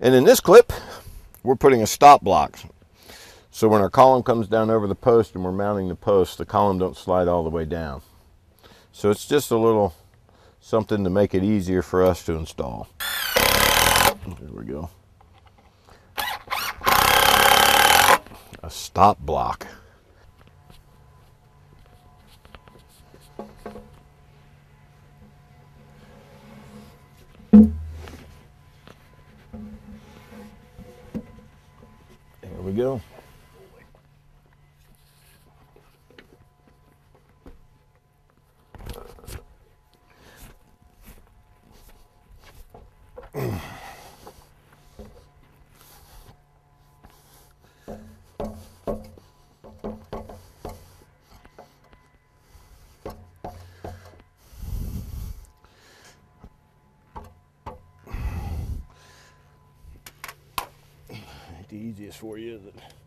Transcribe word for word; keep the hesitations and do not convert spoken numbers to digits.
And in this clip, we're putting a stop block. So when our column comes down over the post and we're mounting the post, the column don't slide all the way down. So it's just a little something to make it easier for us to install. There we go. A stop block. There we go. The easiest for you, is it?